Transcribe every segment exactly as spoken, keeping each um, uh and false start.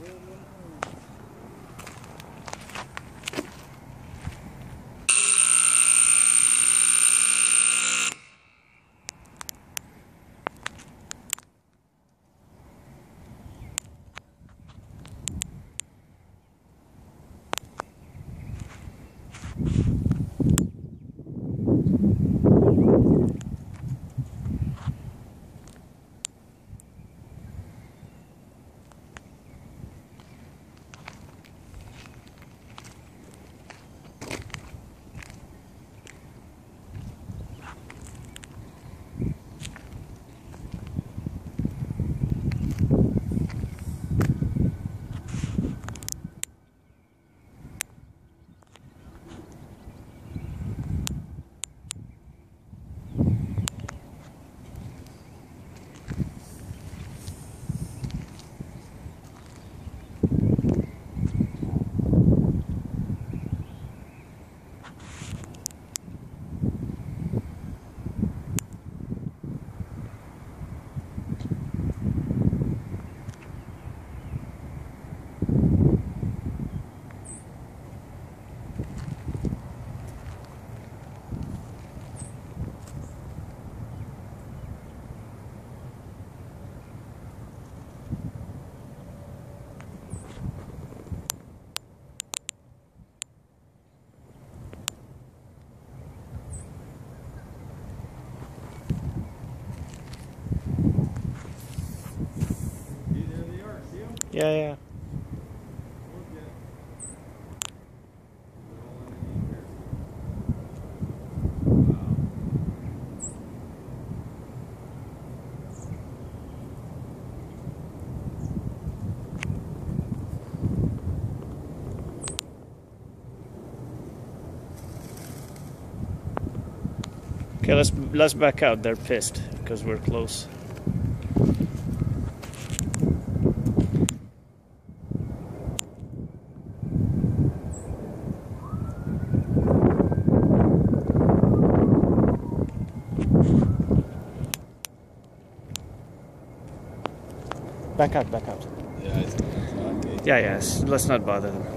Yeah, yeah. Okay, let's let's back out. They're pissed because we're close. Back out, back out. Yeah, it's okay. Yeah, yes. Let's not bother them.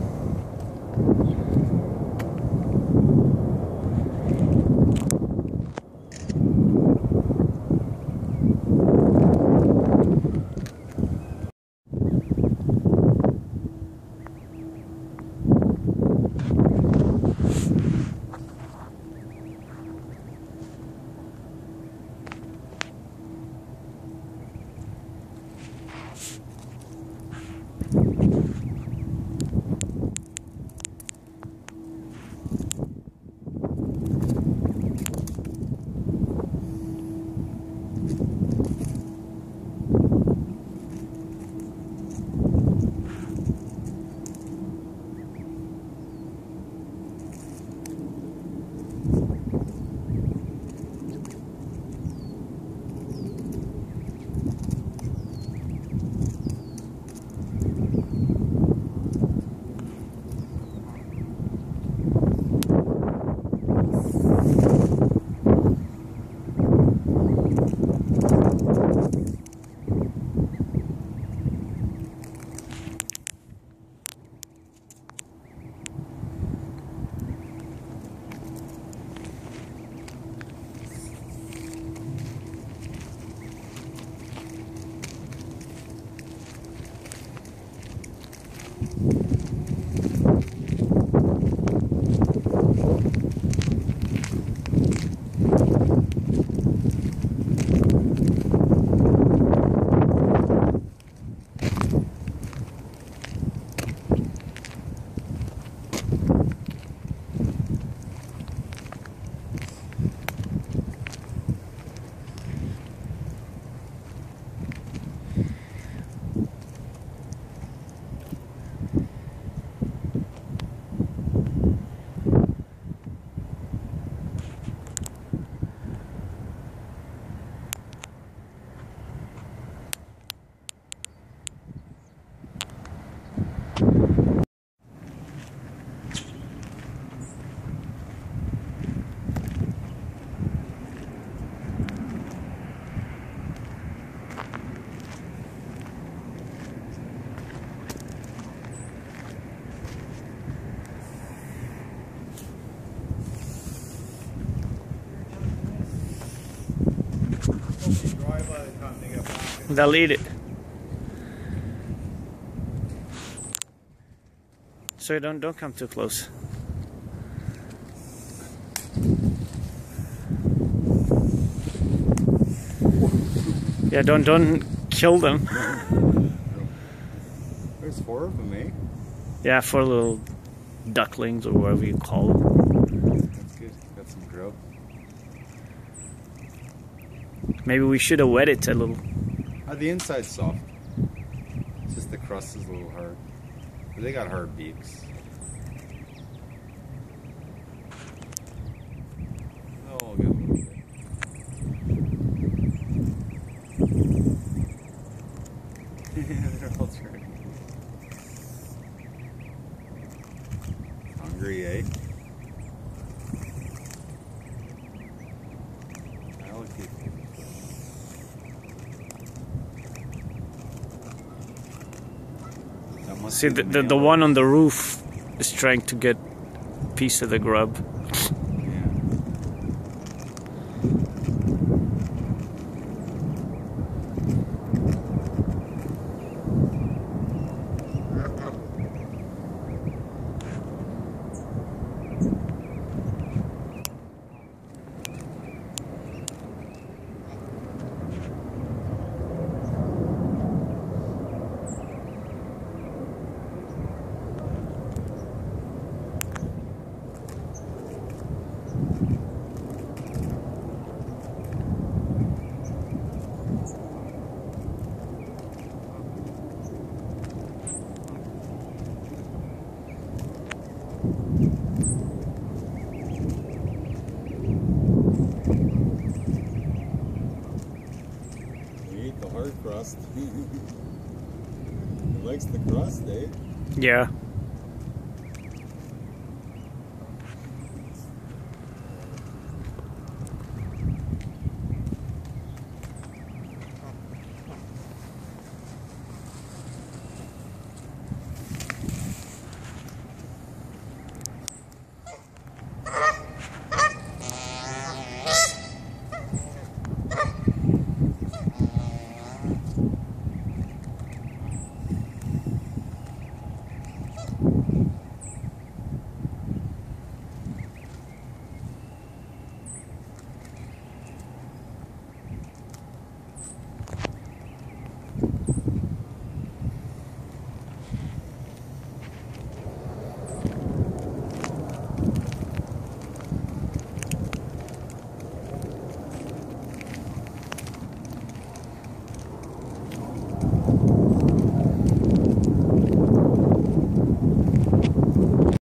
Dry by the time they get back. They'll eat it. So don't don't come too close. Yeah, don't don't kill them. There's four of them, eh? Yeah, four little ducklings or whatever you call them. That's good. Got some grub. Maybe we should have wet it a little. Uh, the inside's soft. It's just the crust is a little hard. But they got hard beaks. Oh, I'll get a little bit. They're all trying. Hungry, eh? I'll keep it. That must See, be the, the, male. the one on the roof is trying to get a piece of the grub. Yeah. You eat the hard crust. It likes the crust, eh? Yeah.